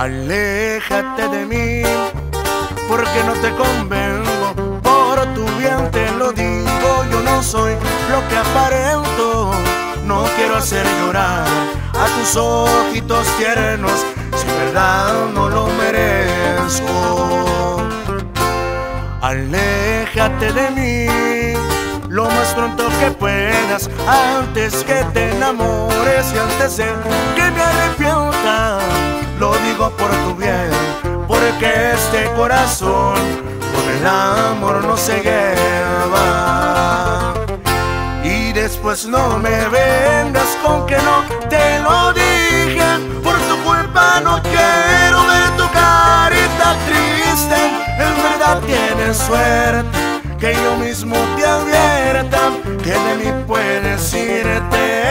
Aléjate de mí, porque no te convengo. Por tu bien te lo digo, yo no soy lo que aparento. No quiero hacer llorar a tus ojitos tiernos, si en verdad no lo merezco. Aléjate de mí lo más pronto que puedas, antes que te enamores y antes de que me arrepienta. Lo digo por tu bien, porque este corazón con el amor no se lleva. Y después no me vengas con que no te lo dije. Por tu culpa no quiero ver tu carita triste. En verdad tienes suerte que yo mismo te advierta que de mí puedes irte.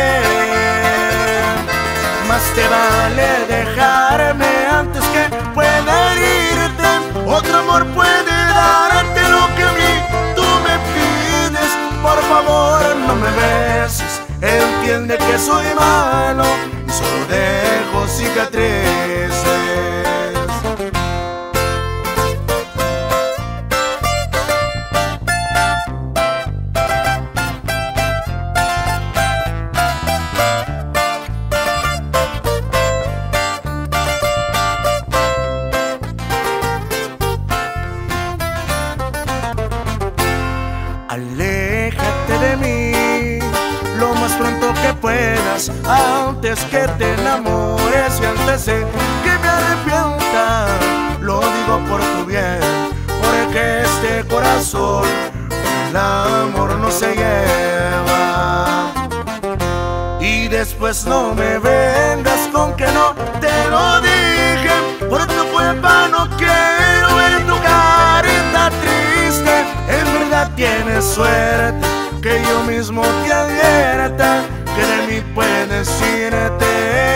Más te vale dejarme antes que pueda herirte. Otro amor puede darte lo que a mí tú me pides. Por favor no me beses, entiende que soy malo y solo dejo cicatrices. Aléjate de mí lo más pronto que puedas, antes que te enamores y antes de que me arrepienta. Lo digo por tu bien, porque este corazón el amor no se lleva. Y después no me vengas con que no te lo dije. Por tu culpa no quiero ver tu carita triste. En verdad tienes suerte que yo mismo te advierta que de mí puedes irte.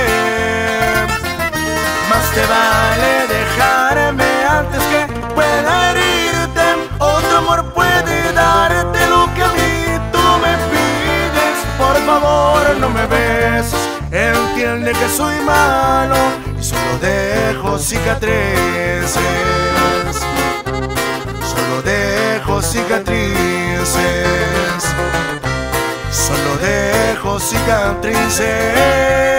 Más te vale dejarme antes que pueda herirte. Otro amor puede darte lo que a mí tú me pides. Por favor no me beses, entiende que soy malo y solo dejo cicatrices. Solo dejo cicatrices. Solo dejo cicatrices.